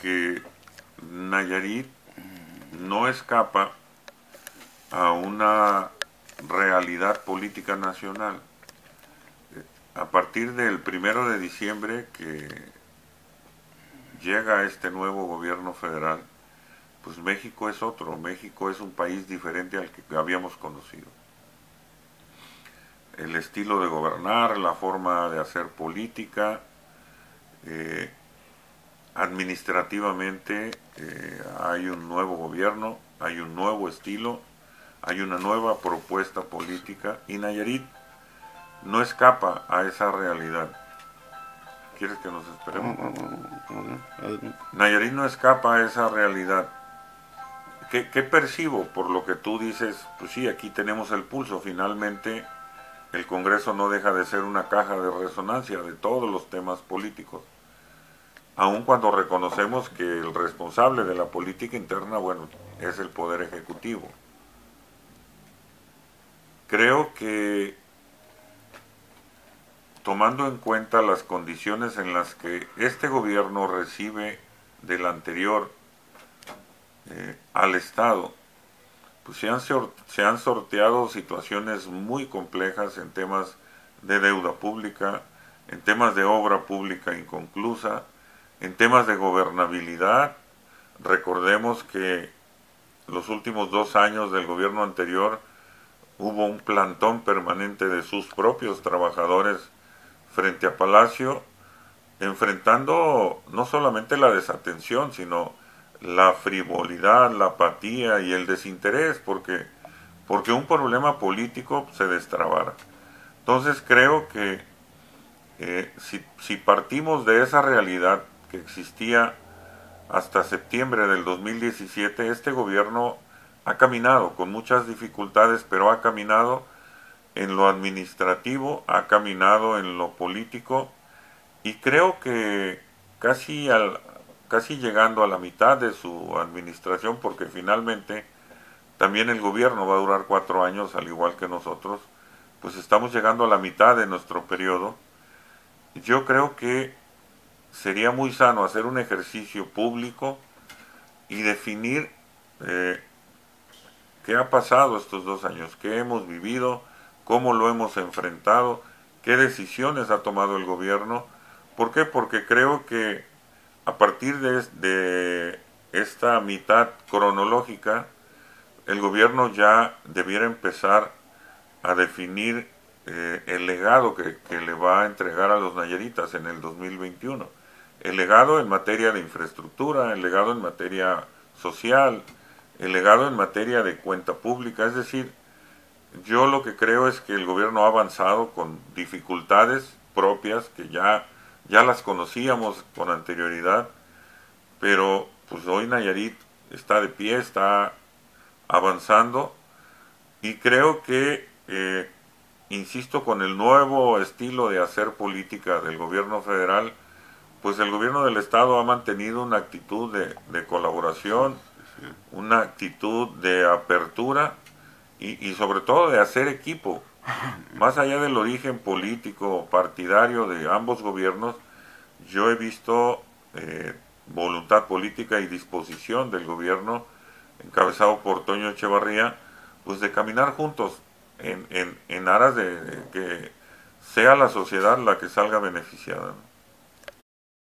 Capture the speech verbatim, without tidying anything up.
que Nayarit no escapa a una realidad política nacional. A partir del primero de diciembre que llega este nuevo gobierno federal, pues México es otro, México es un país diferente al que habíamos conocido. El estilo de gobernar, la forma de hacer política, eh, administrativamente eh, hay un nuevo gobierno, hay un nuevo estilo, hay una nueva propuesta política y Nayarit no escapa a esa realidad. ¿Quieres que nos esperemos? Nayarit no escapa a esa realidad. ¿Qué, qué percibo? Por lo que tú dices, pues sí, aquí tenemos el pulso. Finalmente, el Congreso no deja de ser una caja de resonancia de todos los temas políticos. Aun cuando reconocemos que el responsable de la política interna, bueno, es el Poder Ejecutivo. Creo que, tomando en cuenta las condiciones en las que este gobierno recibe del anterior eh, al Estado, pues se han, se han sorteado situaciones muy complejas en temas de deuda pública, en temas de obra pública inconclusa, en temas de gobernabilidad. Recordemos que los últimos dos años del gobierno anterior hubo un plantón permanente de sus propios trabajadores frente a Palacio, enfrentando no solamente la desatención, sino la frivolidad, la apatía y el desinterés, porque, porque un problema político se destrabara. Entonces creo que eh, si, si partimos de esa realidad que existía hasta septiembre del dos mil diecisiete, este gobierno ha caminado con muchas dificultades, pero ha caminado en lo administrativo, ha caminado en lo político, y creo que casi, al, casi llegando a la mitad de su administración, porque finalmente también el gobierno va a durar cuatro años, al igual que nosotros, pues estamos llegando a la mitad de nuestro periodo. Yo creo que sería muy sano hacer un ejercicio público y definir eh, qué ha pasado estos dos años, qué hemos vivido, cómo lo hemos enfrentado, qué decisiones ha tomado el gobierno. ¿Por qué? Porque creo que a partir de, de esta mitad cronológica, el gobierno ya debiera empezar a definir eh, el legado que, que le va a entregar a los nayaritas en el dos mil veintiuno. El legado en materia de infraestructura, el legado en materia social, el legado en materia de cuenta pública. Es decir, yo lo que creo es que el gobierno ha avanzado con dificultades propias que ya, ya las conocíamos con anterioridad, pero pues hoy Nayarit está de pie, está avanzando, y creo que, eh, insisto, con el nuevo estilo de hacer política del gobierno federal, pues el gobierno del Estado ha mantenido una actitud de, de colaboración, una actitud de apertura y, y sobre todo de hacer equipo. Más allá del origen político, partidario de ambos gobiernos, yo he visto eh, voluntad política y disposición del gobierno, encabezado por Toño Echevarría, pues de caminar juntos en, en, en aras de, de que sea la sociedad la que salga beneficiada, ¿no?